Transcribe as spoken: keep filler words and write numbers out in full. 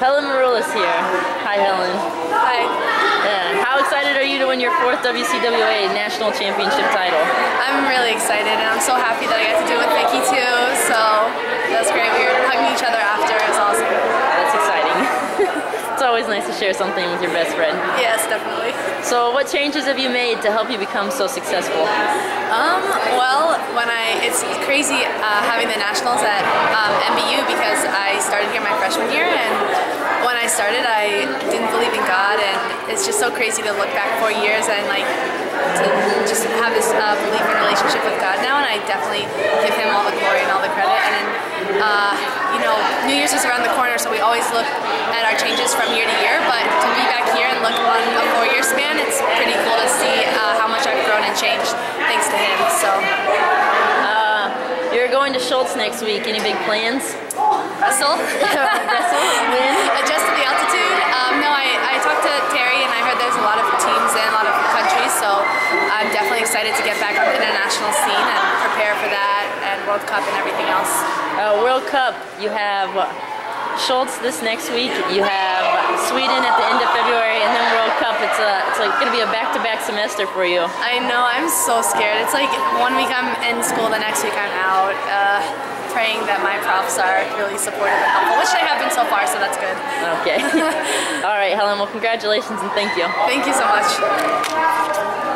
Helen Maroulis here. Hi, Helen. Hi. Yeah. How excited are you to win your fourth W C W A National Championship title? I'm really excited, and I'm so happy that I got to do it with Vicky too. So that's great. We were hugging each other after. It was awesome. That's exciting. It's always nice to share something with your best friend. Yes, definitely. So what changes have you made to help you become so successful? Um, well, when I, it's crazy uh, having the nationals at um, M B U because I started here my freshman year, and when I started I didn't believe in God, and it's just so crazy to look back four years and like to just have this uh, belief and relationship with God now, and I definitely give Him all the glory and all the credit. And then, uh, you know, New Year's is around the corner, so we always look at our changes from year to year, but to be back here and look on a four-year span, it's pretty cool to see uh, how much I've grown and changed thanks to Him. So, uh, you're going to Schultz next week. Any big plans? Wrestle. Wrestle? Win? Adjust to the altitude. Um, no, I, I talked to Terry, and I heard there's a lot of teams and a lot of countries, so I'm definitely excited to get back on the international scene and prepare for that and World Cup and everything else. Uh, World Cup, you have Schultz this next week, you have Sweden at the end of February, and then World Cup. It's a, it's like going to be a back-to-back semester for you. I know, I'm so scared. It's like one week I'm in school, the next week I'm out, uh, praying that my profs are really supportive and helpful, which they have been so far, so that's good. Okay. All right, Helen, well, congratulations and thank you. Thank you so much.